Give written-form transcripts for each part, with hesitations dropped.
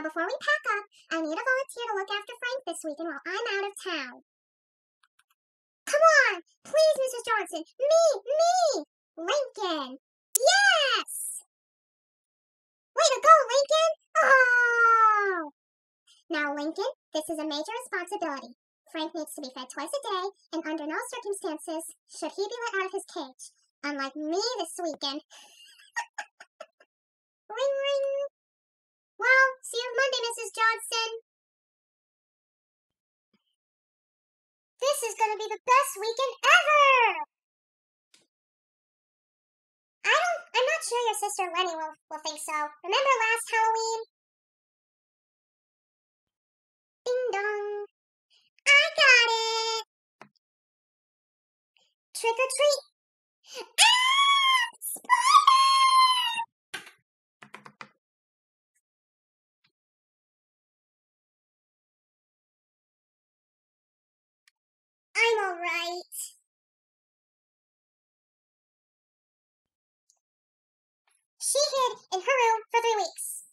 Now, before we pack up, I need a volunteer to look after Frank this weekend while I'm out of town. Come on! Please, Mrs. Johnson! Me! Lincoln! Yes! Way to go, Lincoln! Oh! Now, Lincoln, this is a major responsibility. Frank needs to be fed twice a day, and under no circumstances should he be let out of his cage. Unlike me this weekend. Ring, ring. Well, see you Monday, Mrs. Johnson. This is going to be the best weekend ever! I'm not sure your sister Lenny will think so. Remember last Halloween? Ding dong. I got it! Trick or treat. Ah! Spider! I'm alright. She hid in her room for 3 weeks.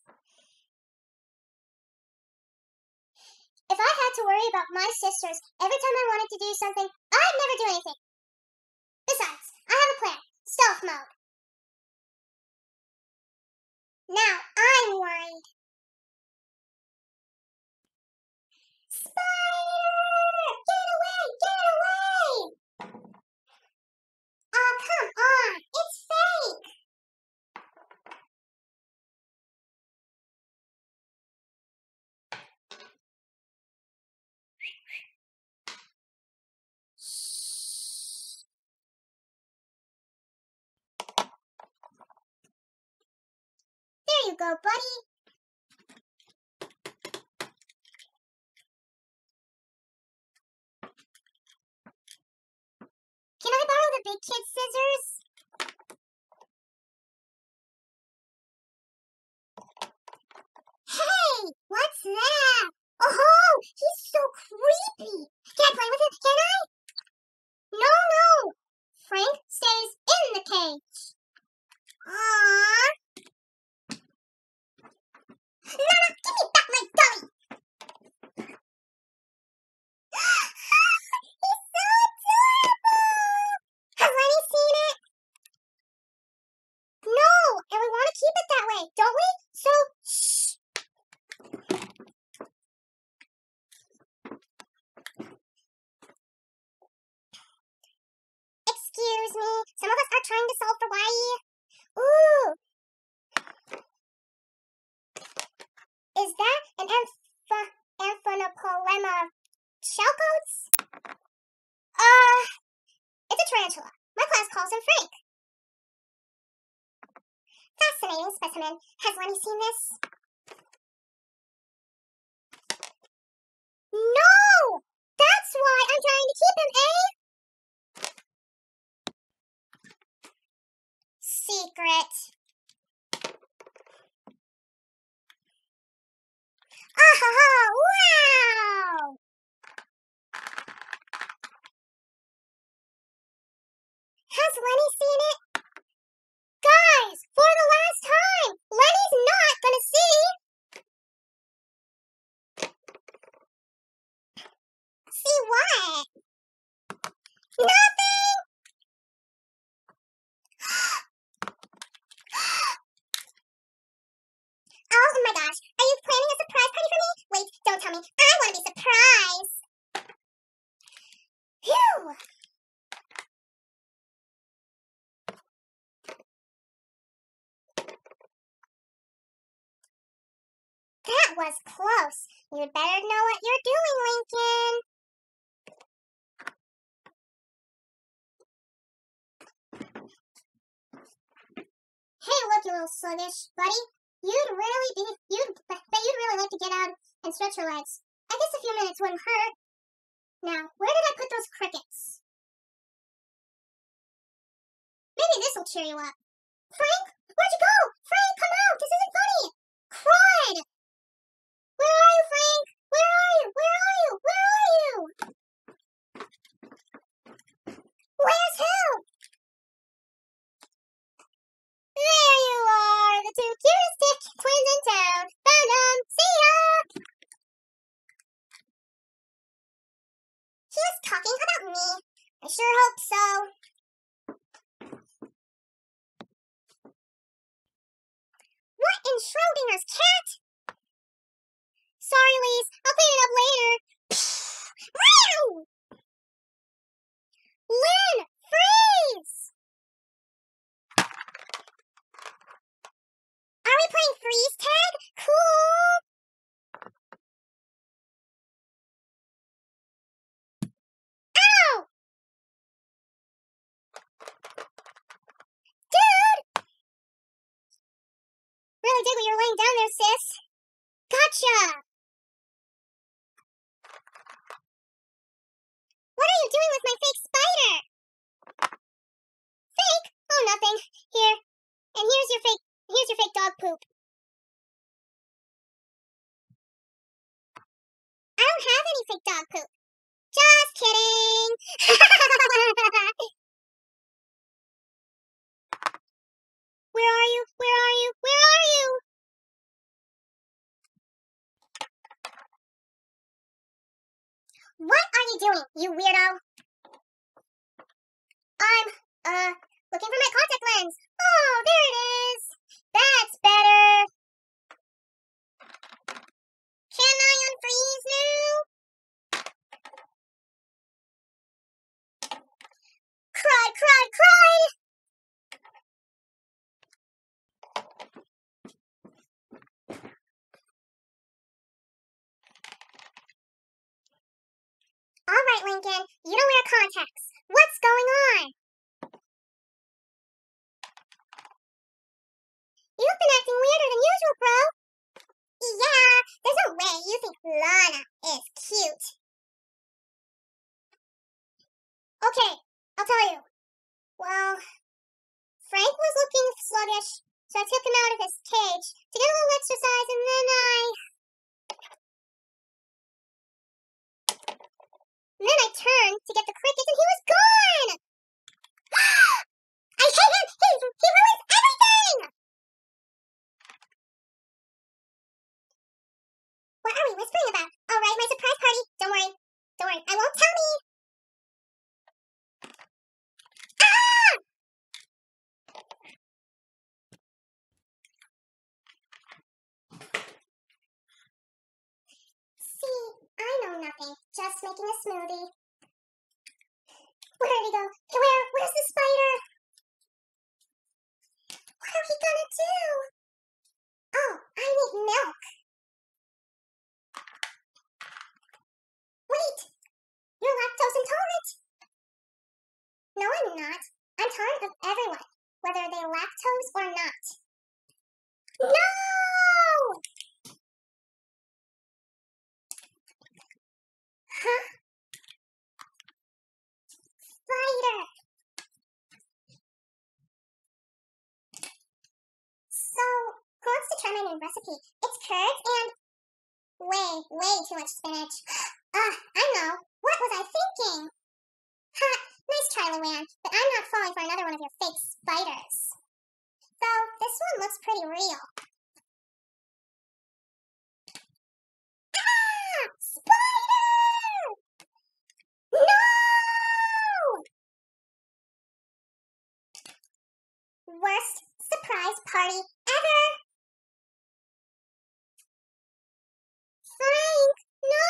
If I had to worry about my sisters every time I wanted to do something, I'd never do anything. Besides, I have a plan. Stealth mode. Now I'm worried. Spider! Get away! Get away! Oh, come on! It's fake! There you go, buddy. Can I borrow the big kid scissors? Hey, what's that? Oh, he's so creepy. Can I play with him? Can I? No. Frank stays in the cage. Aww. Nana, give me back my dolly. He's so adorable. Has Lenny seen it? No, and we want to keep it that way, don't we? So, shh. Excuse me, some of us are trying to solve for Hawaii. Ooh. Is that an Amphipolemma shellcoats? It's a tarantula. My class calls him Frank. Fascinating specimen. Has Lenny seen this? No! That's why I'm trying to keep him, eh? Secret. Oh, wow! Has Lenny seen it? Guys, for the last time, Lenny's not gonna see. See what? Nothing! Oh my gosh, are you planning a surprise party for me? Wait, don't tell me. I want to be surprised. Phew! That was close. You'd better know what you're doing, Lincoln. Hey, look, you little sluggish buddy. You'd really like to get out and stretch your legs. I guess a few minutes wouldn't hurt. Now, where did I put those crickets? Maybe this'll cheer you up. Frank, where'd you go? Frank, come out! This isn't funny! Crud! Where are you, Frank? Where are you? Where are you? Where are you? Where's help? There you are, the two cutest twins in town. Found 'em. See ya! sure hope so. What in Schrodinger's cat? Sorry, Lise. I'll clean it up later. Lynn, freeze! Are we playing freeze tag? Cool. Ow! Dude! Really dig what you're laying down there, sis. Gotcha! What are you doing with my fake spider? Fake? Oh, nothing. Here. And here's your fake dog poop. I don't have any fake dog poop. Just kidding. Where are you? Where are you? Where are you? What are you doing, you weirdo? I'm, looking for my contact lens. Oh, there it is. That's better. Can I unfreeze now? Cry, cry, cry! All right, Lincoln, you don't wear contacts. What's going on? You've been acting weirder than usual, bro. Yeah, there's no way you think Lana is cute. Okay, I'll tell you. Well, Frank was looking sluggish, so I took him out of his cage to get a little exercise, and then I turned to get the crickets, and he was gone! I hate him! He ruins everything! What are we whispering about? All right, my surprise party. Don't worry. Don't worry. I won't tell me. Ah! See, I know nothing. Just making a smoothie. Where did he go? Where's the spider? What are we gonna do? Oh, I need milk. Wait! You're lactose intolerant! No, I'm not. I'm tolerant of everyone, whether they're lactose or not. No! Huh? Spider! So, who wants to try my new recipe? It's curds and way too much spinach. I know. What was I thinking? Ha! Nice try, Luann, but I'm not falling for another one of your fake spiders. So, this one looks pretty real. Ah! Spider! No! Worst surprise party ever! Frank! No!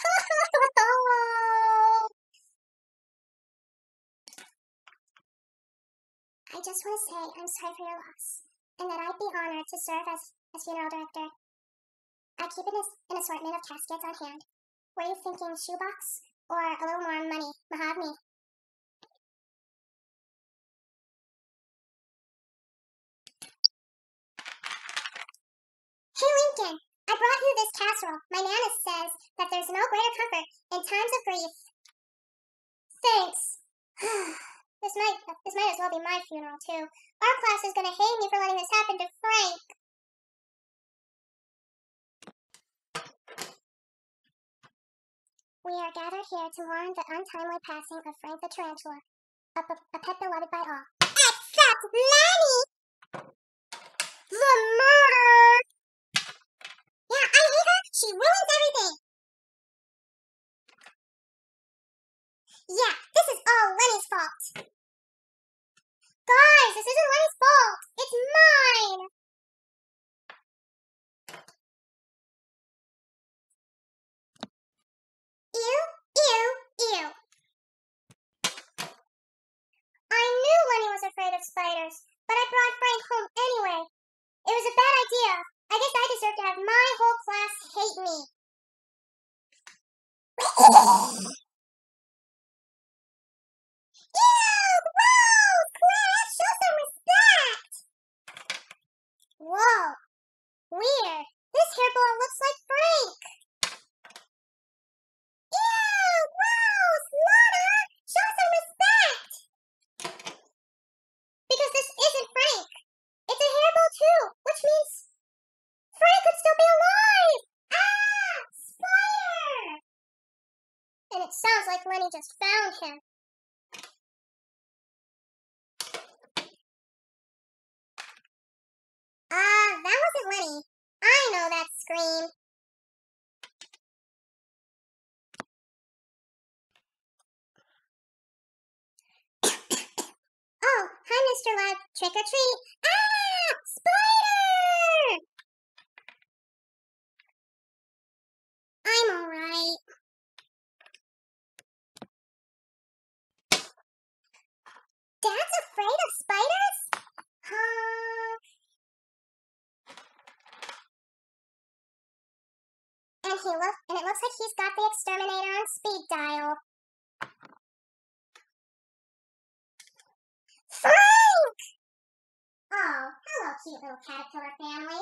I just want to say I'm sorry for your loss, and that I'd be honored to serve as funeral director. I keep an assortment of caskets on hand. Were you thinking shoebox, or a little more money, mahogany? Hey Lincoln, I brought you this casserole. My Nana says that there's no greater comfort in times of grief. Thanks. This might as well be my funeral too. Our class is gonna hate me for letting this happen to Frank. We are gathered here to mourn the untimely passing of Frank the Tarantula, a pet beloved by all. Except Lanny! The murderer! Yeah, I hate her. She ruins everything. Yeah, this is all Lenny fault. Guys, this isn't Lenny's fault. It's mine. Ew, ew, ew. I knew Lenny was afraid of spiders, but I brought Frank home anyway. It was a bad idea. I guess I deserve to have my whole class hate me. Ew, gross! Claire, show some respect! Whoa, weird. This hairball looks like Frank. Ew, gross! Lana, show some respect! Because this isn't Frank. It's a hairball too, which means Frank could still be alive! Ah! Spider! And it sounds like Lenny just found him. That wasn't Lenny. I know that scream. Oh, hi, Mr. Lab. Trick or treat. Ah! Spider! I'm alright. Dad's afraid of spiders? And it looks like he's got the exterminator on speed dial. Frank! Oh, hello, cute little caterpillar family.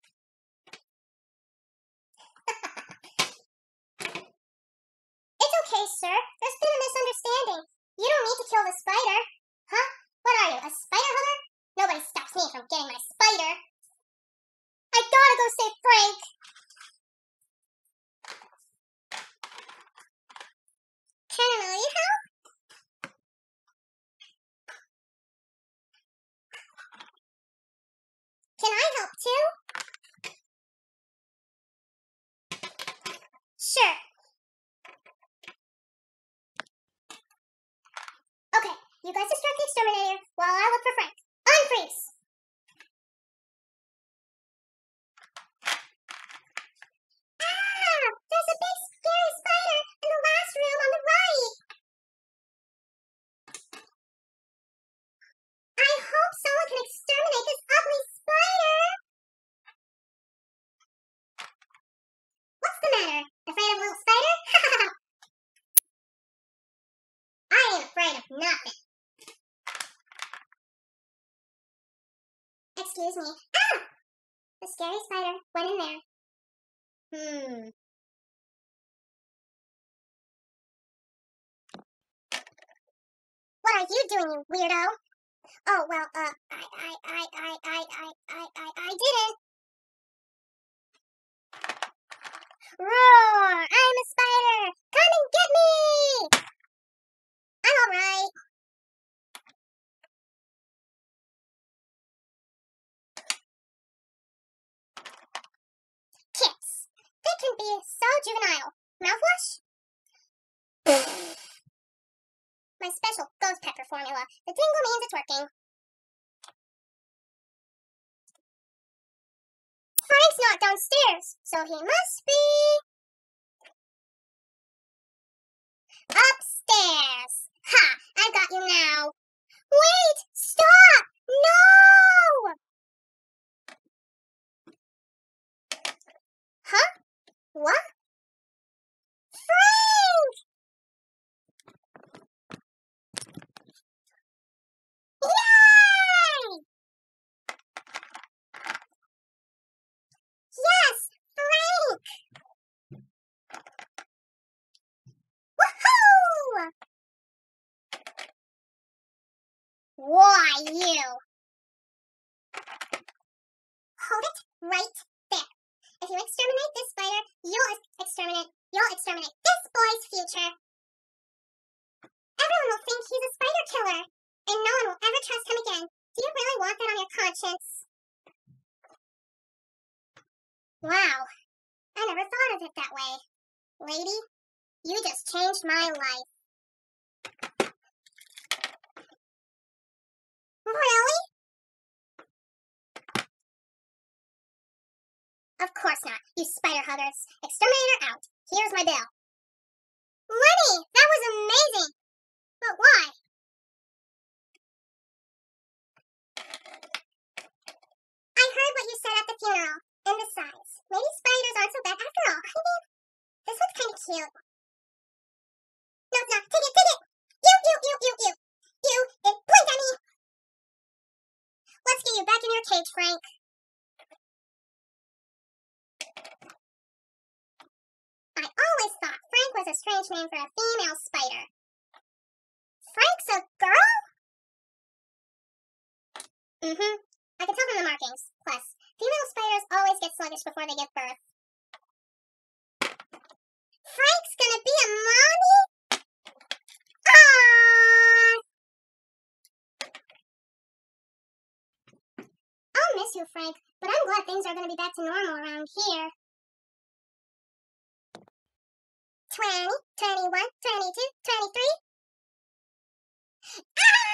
It's okay, sir. There's been a misunderstanding. You don't need to kill the spider. Huh? What are you, a spider hugger? Nobody stops me from getting my spider. I gotta go save Frank. Can I help? Can I help too? Sure. Okay, you guys distract the exterminator while I look for Frank. Unfreeze! Ah! There's a big scary spider in the last room on the right! I hope someone can exterminate this ugly spider! What's the matter? Afraid of a little spider? I ain't afraid of nothing. Excuse me. Ah! The scary spider went in there. What are you doing, you weirdo? Oh, well, I didn't. Roar! I'm a spider! Come and get me! I'm alright. Kiss. They can be so juvenile. Mouthwash? My special ghost pepper formula. The tingle means it's working. Frank's not downstairs, so he must be upstairs. Ha! I got you now. Wait! Stop! No! Huh? What? Frank! Yay! Yes! Frank! Woohoo! Why, you? Hold it right there. If you exterminate this spider, you'll exterminate this boy's future. Everyone will think he's a spider killer, and no one will ever trust him again. Do you really want that on your conscience? Wow, I never thought of it that way. Lady, you just changed my life. Of course not, you spider huggers. Exterminator out. Here's my bill. Lenny, that was amazing. But why? I heard what you said at the funeral. And besides, maybe spiders aren't so bad after all. I mean, this one's kind of cute. No, it's not. Take it, take it. You. You, and blink at me. Let's get you back in your cage, Frank. I always thought Frank was a strange name for a female spider. Frank's a girl? I can tell from the markings. Plus, female spiders always get sluggish before they give birth. Frank's gonna be a mommy? I'll miss you, Frank, but I'm glad things are gonna be back to normal around here. 20, 21, 22, 23. Ah!